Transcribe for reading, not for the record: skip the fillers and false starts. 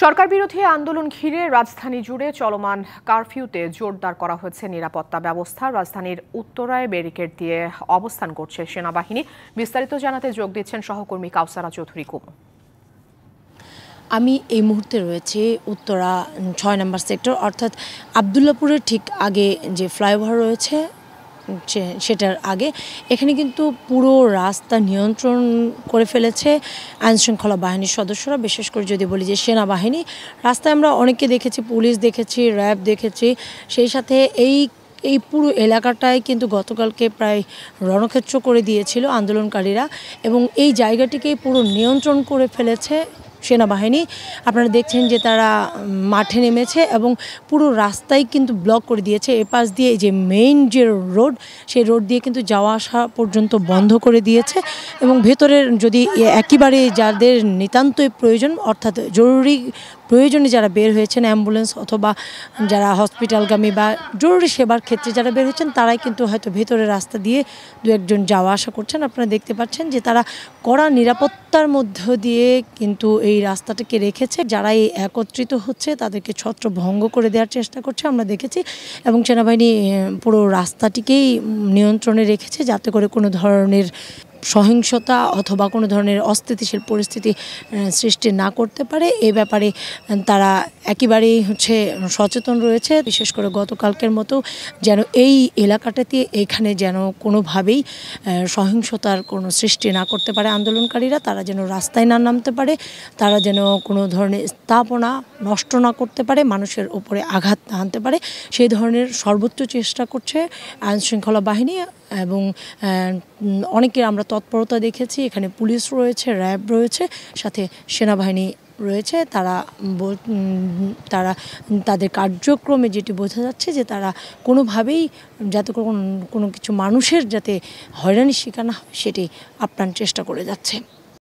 সরকার বিরোধী আন্দোলন ঘিরে রাজধানী জুড়ে চলমান কারফিউতে জোরদার করা হয়েছে নিরাপত্তা ব্যবস্থা। রাজধানীর উত্তরায় ব্যারিকেড দিয়ে অবস্থান করছে সেনাবাহিনী। বিস্তারিত জানাতে যোগ দিচ্ছেন সহকর্মী কাউসারা চৌধুরী কুমু। আমি এই মুহূর্তে রয়েছে উত্তরা ৬ নম্বর সেক্টর, অর্থাৎ আবদুল্লাপুরের ঠিক আগে যে ফ্লাইওভার রয়েছে সেটার আগে। এখানে কিন্তু পুরো রাস্তা নিয়ন্ত্রণ করে ফেলেছে আইনশৃঙ্খলা বাহিনীর সদস্যরা, বিশেষ করে যদি বলি যে সেনাবাহিনী। রাস্তায় আমরা অনেককে দেখেছি, পুলিশ দেখেছি, র্যাব দেখেছি। সেই সাথে এই পুরো এলাকাটায় কিন্তু গতকালকে প্রায় রণক্ষেত্র করে দিয়েছিল আন্দোলনকারীরা, এবং এই জায়গাটিকেই পুরো নিয়ন্ত্রণ করে ফেলেছে সেনাবাহিনী। আপনারা দেখছেন যে তারা মাঠে নেমেছে এবং পুরো রাস্তায় কিন্তু ব্লক করে দিয়েছে। এপাশ দিয়ে যে মেইন যে রোড, সেই রোড দিয়ে কিন্তু যাওয়া আসা পর্যন্ত বন্ধ করে দিয়েছে। এবং ভেতরের যদি একেবারে যাদের নিতান্তই প্রয়োজন, অর্থাৎ জরুরি প্রয়োজনে যারা বের হয়েছেন, অ্যাম্বুলেন্স অথবা যারা হসপিটালগামী বা জরুরি সেবার ক্ষেত্রে যারা বের হয়েছেন, তারাই কিন্তু হয়তো ভেতরের রাস্তা দিয়ে দু একজন যাওয়া আসা করছেন। আপনারা দেখতে পাচ্ছেন যে তারা কড়া নিরাপত্তার মধ্য দিয়ে কিন্তু এই রাস্তাটাকে রেখেছে। যারা এই একত্রিত হচ্ছে তাদেরকে ছত্রভঙ্গ করে দেওয়ার চেষ্টা করছে আমরা দেখেছি, এবং সেনাবাহিনী পুরো রাস্তাটিকেই নিয়ন্ত্রণে রেখেছে যাতে করে কোনো ধরনের সহিংসতা অথবা কোনো ধরনের অস্থিতিশীল পরিস্থিতি সৃষ্টি না করতে পারে। এ ব্যাপারে তারা একেবারেই সচেতন রয়েছে। বিশেষ করে গতকালকের মতো যেন এই এলাকাটাতে এখানে যেন কোনোভাবেই সহিংসতার কোনো সৃষ্টি না করতে পারে আন্দোলনকারীরা। তারা যেন রাস্তায় না নামতে পারে, তারা যেন কোনো ধরনের স্থাপনা নষ্ট না করতে পারে, মানুষের উপরে আঘাত না আনতে পারে, সেই ধরনের সর্বোচ্চ চেষ্টা করছে আইনশৃঙ্খলা বাহিনী। এবং অনেকের আমরা তৎপরতা দেখেছি, এখানে পুলিশ রয়েছে, র্যাব রয়েছে, সাথে সেনাবাহিনী রয়েছে। তারা তাদের কার্যক্রমে যেটি বোঝা যাচ্ছে যে তারা কোনোভাবেই যাতে কোনো কিছু মানুষের যাতে হয়রানির শিকার না হয় সেটি আপ্রাণ চেষ্টা করে যাচ্ছে।